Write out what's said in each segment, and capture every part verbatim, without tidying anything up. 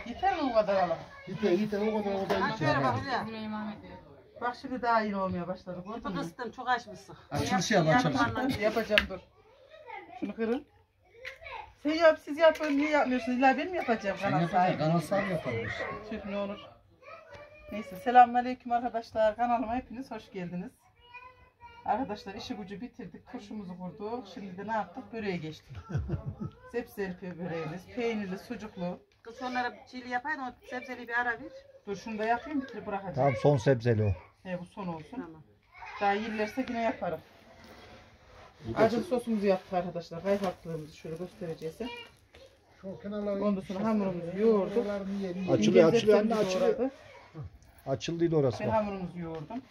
Yeter mi o kadar alalım? Yeter yeter o kadar o kadar. Şöyle bak ya. Bak şimdi daha iyi olmaya başladı. Kutu kıstım çok açmışsın. Açılış yap açılış. Yapacağım dur. Şunu kırın. Sen yap siz yapın niye yapmıyorsunuz? İlla ben mi yapacağım kanal sahibi? Kanal sahibi yapalım. Tüh ne olur. Neyse selamünaleyküm arkadaşlar. Kanalıma hepiniz hoş geldiniz. Arkadaşlar işi gücü bitirdik. Turşumuzu kurduk. Şimdi de ne yaptık? Böreğe geçtik. Zepserpi böreğimiz. Peynirli, sucuklu. Kız sonlara çiğli yapayım o sebzeli bir ara ver. Dur şunu da yapayım bitir bırakacağım. Tamam son sebzeli o. He bu son olsun. Tamam. Daha yerlerse yine yaparım. Acılı sosumuzu yaptık arkadaşlar. Kayfaklığımızı şöyle göstereceğiz. Ondan sonra hamurumuzu yoğurduk. Açılıyor açılıyor anne Zepserimizi açılıyor. doğradık. Açıldıydı orası Ben bak. hamurumuzu yoğurdum.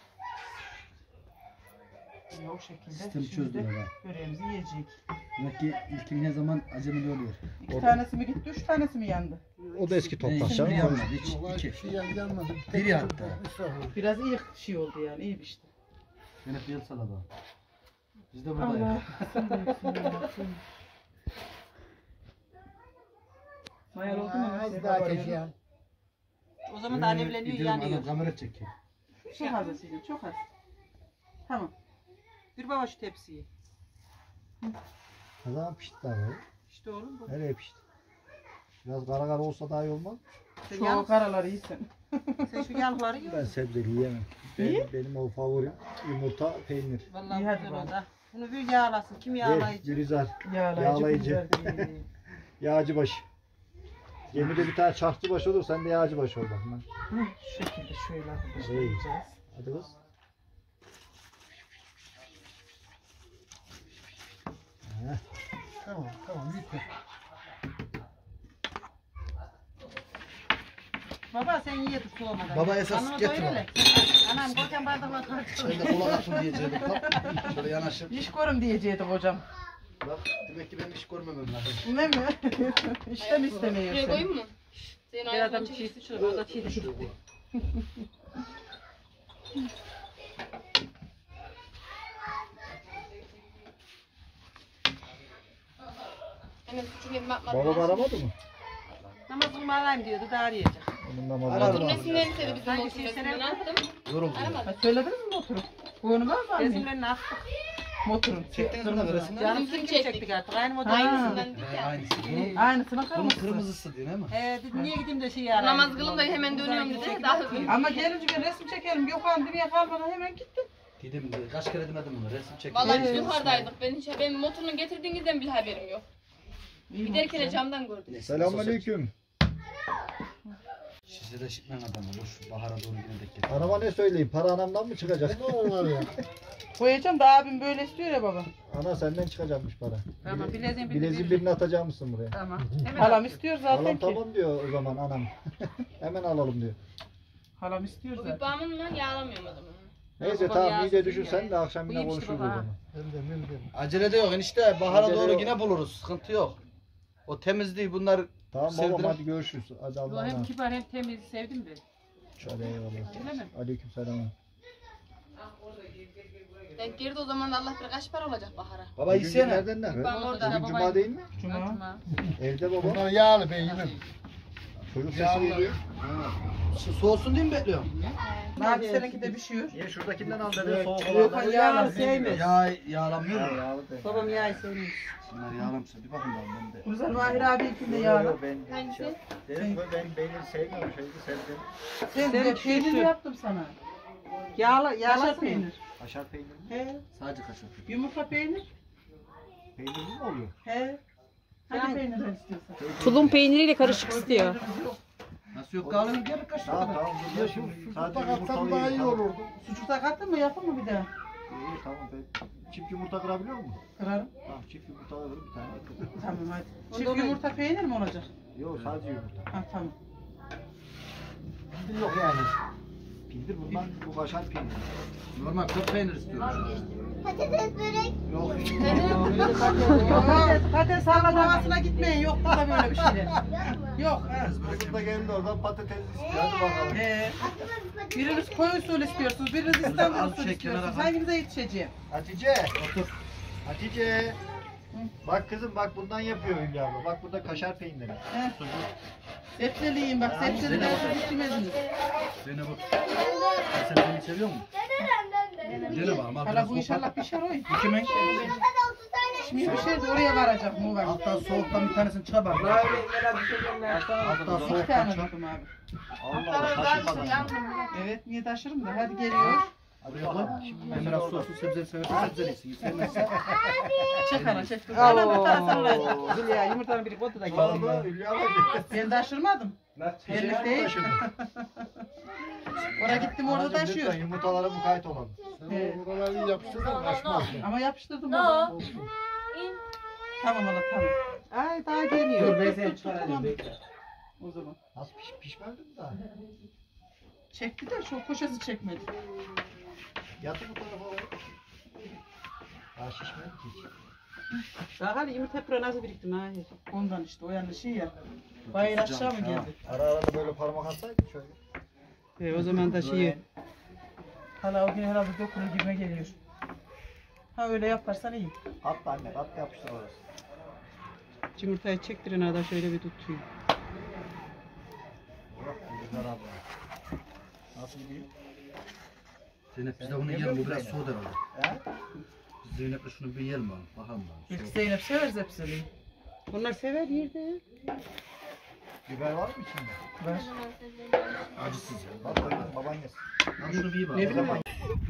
O şekilde. Sistem Şimdi çözdüm de ama. böreğimizi yiyecek. Demek ki ilkin ne zaman acemili oluyor. İki Orada- tanesi mi gitti, üç tanesi mi yandı? O da eski Ne, toprak hiç canım. biri yanmadı. Hiç iki. Şey yanmadı. Biri hatta. Biraz iyi şey oldu yani, iyi bir işte. Ben hep yıl salada. Biz de Allah. buradayız. Sen büyüksün ya. Mayal oldu mu? Az daha keşke. O zaman da alevleniyor Gidiyorum, yanıyor. adam kamera çekiyor. Çok az Asiye'cim, çok az. Tamam. Bir baba şu tepsiyi. Ne zaman pişti daha böyle? İşte oğlum bu. Nereye pişti? Biraz kara kara olsa daha iyi olmaz. Sen, Çok yan, karaları iyisin. sen şu yanları yiyor. Ben sebzeli yiyemem. Niye? Benim, benim o favorim yumurta, peynir. Vallahi İyi, hadi güzel bakalım. oldu. ha. Bunu bir yağlasın. Kim Ye, yağlayıcı? Gülizar. Yağlayıcı. Yağlayıcı. güzel değil. Yağcı başı. Gemide bir tane çarkçı başı olur, sen de yağcı başı ol bak. lan. Hı, Şu şekilde şöyle arkadaşlar İyi. yapacağız. Hadi kız. Heh. Tamam tamam bitti. Baba sen ye dur soğumadan. Baba esas Anamı getir doyur onu. hele. Anam kocan bardakla tartışıyor. Sen de kulak atın diyeceğim. Bak, şöyle yanaşır. İş görüm diyecektik hocam. Bak demek ki ben iş görmemem lazım. Ne mi? İşte mi Buraya istemiyorsun? koyayım mı? Senin Bir ayağın adam çekil. çiğsi şurada o da çiğsi. Hemen küçük bir matmat. Babam aramadı mı? Namazımı alayım diyordu da arayacak. Onun namazı Aradım. var. Motor resimlerini istedi bizim Hangi motor şey resimlerini sen attım. Yoruldum. Ha, Aramadım. söylediniz mi motoru? Boynu var mı anne? Resimlerini attık. Motorun. Çektiniz mi Kırmızı. resimleri? Canım Bizim kim çektik. çektik artık. Aynı model. Ha. Aynısından dik He, ya. aynısı. Bunun, Aynısına bunun kırmızı. kırmızısı değil mi? Ee, dedim niye gideyim de şey arayayım. Namaz kılın da hemen dönüyorum dedi. Daha hızlı. Ama gelince bir resim çekelim. Yok an dünya kalmadan hemen gittim. Dedim de kaç kere demedim bunu resim çek. Vallahi biz Evet. yukarıdaydık. Ben hiç benim motorunu getirdiğinizden bile haberim yok. Giderken de camdan gördüm. Neyse, Selamünaleyküm. Size de şitmen adam olur. Bahara doğru giderek getir. Araba ne söyleyeyim? Para anamdan mı çıkacak? Ne onlar ya? Koyacağım da abim böyle istiyor ya baba. Ana senden çıkacakmış para. Tamam bileziğin birini Bileziğin veririm. birini atacak mısın buraya? Tamam. Hemen Halam al. istiyor zaten Alam ki. tamam diyor o zaman anam. Hemen alalım diyor. Halam istiyor Bu zaten. bir bağımın lan yağlamıyorum adamı. Neyse baba tamam yağsız iyice değil düşürsen ya. de akşam Bu yine iyiymiş konuşuruz o baba, ha. zaman. Hem de hem de. Acele de yok enişte. Bahara Acele doğru yok. yine buluruz. Sıkıntı yok. O temizliği bunlar Tamam babam sevdirim. hadi görüşürüz. Hadi Allah'a Hem emanet. kibar hem temiz sevdim de. Hadi eyvallah. Öyle mi? Aleyküm selam. Denk girdi o zaman da Allah bir kaç para olacak Bahar'a. Baba Bugün yesene. günlerden ne? Ben orada. Bugün cuma değil mi? Cuma. Evde baba. Bunlar yağlı ben yemem. Çocuk sesi Yağlı. geliyor. Su soğusun diye mi bekliyorum? Nabi seninki de pişiyor. Niye şuradakinden al dedi soğuk Yok, olan. yağlı Yağlı sevmez. Yağ yağlamıyor mu? Yağlı de. Babam yağ sevmiyor. Şunlar yağlamışsa bir bakın ben de. Güzel Mahir abi ikinde Yok, yağlı. yok, ben Hangisi? şey- dedim ki ben peynir sevmiyorum şeydi sevdim. Ben de peynir yaptım sana. Yağlı, Kaşar yağlasın peynir. peynir. Kaşar peynir mi? He. Sadece kaşar. Yumurta peynir. Peynirli mi oluyor? He. Hadi Yani- peynirden istiyorsan. Tulum peyniriyle karışık istiyor. Nasıl yok kalın gel kaşar. Tamam tamam. Ya dur, şu şimdi su sadece katsam yumurtalı daha iyi yiyeyim, tamam. olurdu. Sucuk da kattın mı yapın mı bir daha? İyi tamam ben çift yumurta kırabiliyor musun? Kırarım. Tamam çift yumurta alırım bir tane. Tamam hadi. Onda Çift onu- yumurta peynir mi olacak? Yok sadece yumurta. Ha tamam. Pindir yok yani. Pindir bundan bu kaşar peynir. Normal kır peynir istiyorum. Patates börek. Yok. Patates, patates sallat havasına gitmeyin. Yok burada böyle bir şeyler. Yok. ha. Kızım da geldi oradan patates istiyor. Hadi bakalım. Ee, biriniz koyu usulü istiyorsunuz, biriniz İstanbul az usulü şey istiyorsunuz. kenara koy. Hanginize yetişeceğim? Hatice. Otur. Hatice. Bak kızım bak bundan yapıyor Hülya abla. Bak burada kaşar peyniri. He. Sebzeli yiyin bak, sebzeli dersen içmezsiniz. Zeynep bak. Sen beni seviyor musun? Zeynep abi. Hala bu inşallah pişer oy. Kimin? Şimdi pişer de oraya varacak mı var? Hatta soğuktan bir tanesini çıkar bak. Hatta İki soğuktan tane çıkar. tuttum abi. Allah Allah taşımadan. Evet, niye taşırım da? Hadi geliyor. Buraya koy. Ben biraz soslu sebze seversen sebze yesin. Sevmezsen. Çek hala çek. Hala bir tane sana ver. Zülya yumurtanın biri kodu da geldi. Vallahi Hülya abla. Ben taşırmadım. Belli değil. Oraya gittim orada Anacığım, taşıyor. lütfen yumurtalara mukayyet olalım. Evet. Sen buraları yapıştırdın kaçmaz. Ama yapıştırdım baba. Tamam hala tamam. Ay daha geliyor. ben seni çıkaracağım bekle. O zaman. Nasıl piş, pişmedim daha. Çekti de şu koşası çekmedi. Yatı bu tarafa alalım. Daha şişmedi ki hiç. Daha hadi yumurta püre nasıl biriktim ha? Ondan işte o yanlış şey ya. Bayır aşağı mı geldi? Ara ara da böyle parmak atsaydık şöyle. E, o zaman da şeyi. Hala o gün herhalde dokunur gibime geliyor. Ha öyle yaparsan iyi. At da anne, at da yapıştır orası. Yumurtayı çektirin ada şöyle bir tutayım. Güzel abla. Nasıl gidiyor? Zeynep biz de bunu yiyelim. Bu biraz soğuk herhalde. He? Biz Zeynep'le şunu bir yiyelim abi. Bakalım abi. İlk Zeynep sever zepseliği. Bunlar sever yerde. Biber var mı içinde? Var. Acısız ya. Bak bakayım baban yesin. Lan şunu bir Ne yiyelim. bileyim.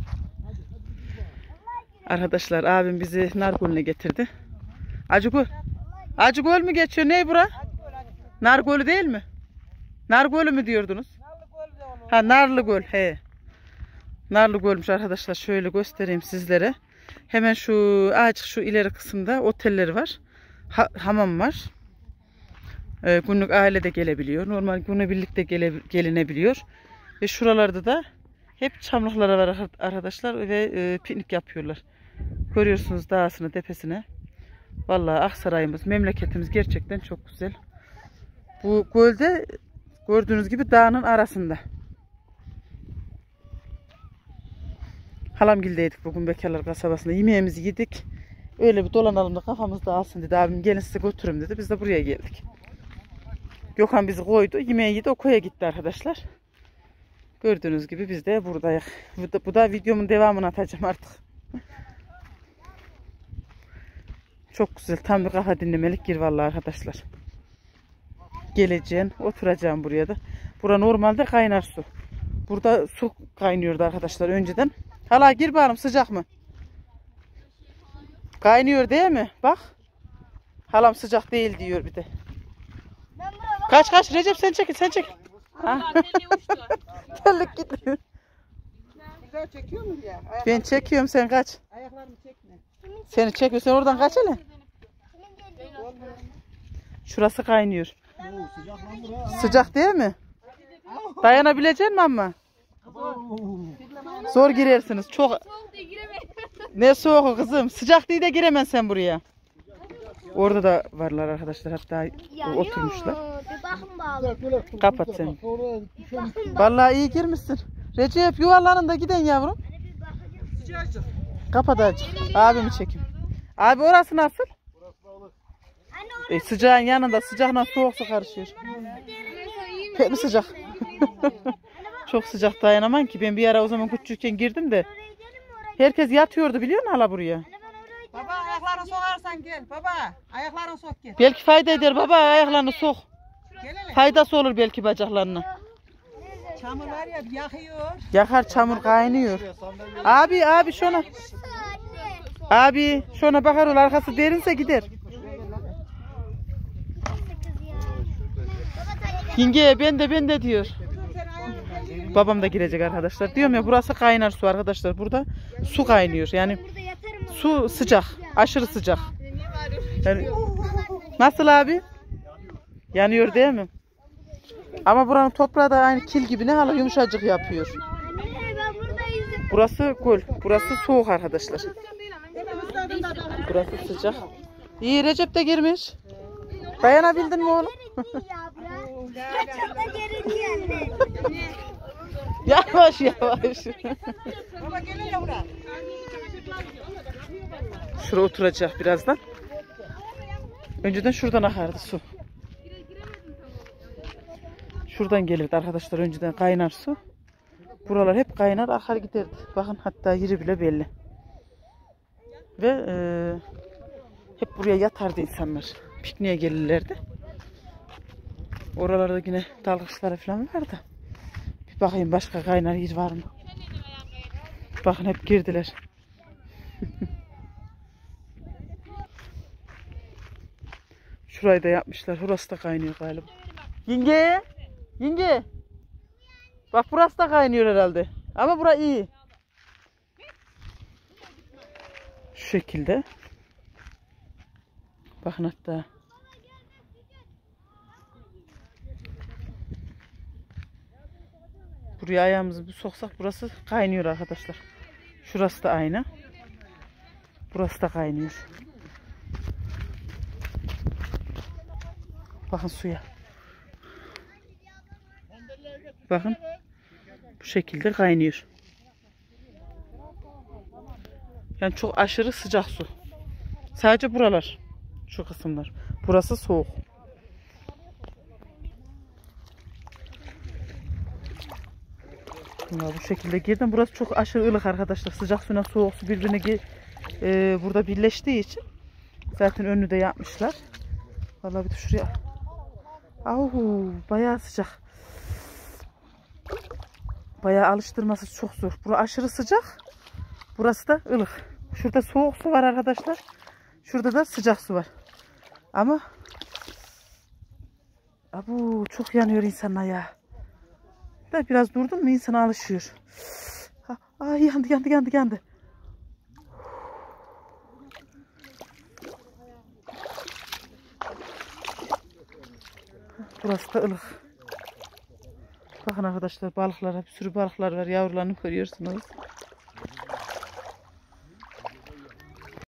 Arkadaşlar abim bizi Nargol'üne getirdi. Acıgöl. Acıgöl mü geçiyor? Ne bura? Nargol'ü değil mi? Nargol'ü mü diyordunuz? Ha Narlıgöl. He. Narlıgöl'müş arkadaşlar. Şöyle göstereyim sizlere. Hemen şu ağaç şu ileri kısımda otelleri var. Ha, hamam var. Ee, günlük aile de gelebiliyor. Normal günübirlik de gele, gelinebiliyor. Ve şuralarda da hep çamlıklar var arkadaşlar ve e, piknik yapıyorlar. Görüyorsunuz dağısını, tepesine. Vallahi Aksaray'ımız, memleketimiz gerçekten çok güzel. Bu gölde gördüğünüz gibi dağın arasında. Halamgil'deydik bugün Bekarlar kasabasında. Yemeğimizi yedik. Öyle bir dolanalım da kafamız dağılsın dedi. Abim gelin size götürürüm dedi. Biz de buraya geldik. Gökhan bizi koydu. Yemeği yedi. O koya gitti arkadaşlar. Gördüğünüz gibi biz de buradayız. Bu da, bu da videomun devamını atacağım artık. Çok güzel. Tam bir kafa dinlemelik yer vallahi arkadaşlar. Geleceğim. Oturacağım buraya da. Bura normalde kaynar su. Burada su kaynıyordu arkadaşlar önceden. Hala gir bakalım sıcak mı? Kaynıyor değil mi? Bak. Halam sıcak değil diyor bir de. Kaç kaç Recep sen çekil sen çekil. Ha. Terlik gidiyor. Güzel çekiyor mu ya? Ayak, Ben çekiyorum sen kaç. ayaklarımı çekme. Seni çekiyor sen oradan kaç hele. Şurası kaynıyor. Sıcak değil mi? Dayanabilecek misin ama? Zor girersiniz. Çok Soğuk diye giremedim. ne soğuk kızım. Sıcak değil de giremezsin sen buraya. Orada da varlar arkadaşlar. Hatta oturmuşlar. Bir bakın bağlı. Kapat sen. Sonra Bir bakın bağlı. Vallahi iyi girmişsin. Recep yuvarlanın da giden yavrum. Bir bakacağım. Kapat azıcık. Abimi çekeyim. Abi orası nasıl? Anne E, sıcağın yanında sıcakla soğuk su karışıyor. Pek mi sıcak? Çok sıcak dayanamam ki. Ben bir ara o zaman küçükken girdim de. Herkes yatıyordu biliyor musun hala buraya? Baba ayaklarını sokarsan gel. Baba ayaklarını sok gel. Belki fayda eder baba ayaklarını sok. Gel hele. Faydası olur belki bacaklarına. Çamur var ya yakıyor. Yakar çamur kaynıyor. Abi abi şuna. Abi şuna bakar ol arkası derinse gider. Yenge ben de ben de diyor. Babam da girecek arkadaşlar. Diyorum ya burası kaynar su arkadaşlar. Burada su kaynıyor. Yani burada yatarım. su sıcak. Aşırı sıcak. Yani, nasıl abi? Yanıyor değil mi? Ama buranın toprağı da aynı kil gibi ne hala yumuşacık yapıyor. Anne ben burada yüzüm. Burası göl. Burası soğuk arkadaşlar. Burası sıcak. İyi Recep de girmiş. Dayanabildin mi oğlum? Çok da gerildi anne. Yavaş yavaş. Baba gel hele buraya. Şuraya oturacak birazdan. Önceden şuradan akardı su. Şuradan gelirdi arkadaşlar, önceden kaynar su. Buralar hep kaynar akar giderdi. Bakın hatta yeri bile belli. Ve e, hep buraya yatardı insanlar. Pikniğe gelirlerdi. Oralarda yine dalgıçları falan vardı. Bir bakayım başka kaynar yer var mı? Bakın hep girdiler. Şurayı da yapmışlar. Burası da kaynıyor galiba. Yenge! Yenge! Bak burası da kaynıyor herhalde. Ama bura iyi. Şu şekilde. Bakın hatta. Buraya ayağımızı bir soksak burası kaynıyor arkadaşlar. Şurası da aynı. Burası da kaynıyor. Bakın suya. Bakın. Bu şekilde kaynıyor. Yani çok aşırı sıcak su. Sadece buralar. Şu kısımlar. Burası soğuk. Ya bu şekilde girdim. Burası çok aşırı ılık arkadaşlar. Sıcak suyla soğuk su birbirine e, burada birleştiği için zaten önünü de yapmışlar. Vallahi bir de şuraya. Ahu, bayağı sıcak. Bayağı alıştırması çok zor. Burası aşırı sıcak. Burası da ılık. Şurada soğuk su var arkadaşlar. Şurada da sıcak su var. Ama abu çok yanıyor insanlar ya. Ben biraz durdum mu insana alışıyor. Ay yandı yandı yandı yandı. Burası da ılık. Bakın arkadaşlar balıklara, bir sürü balıklar var. Yavrularını görüyorsunuz.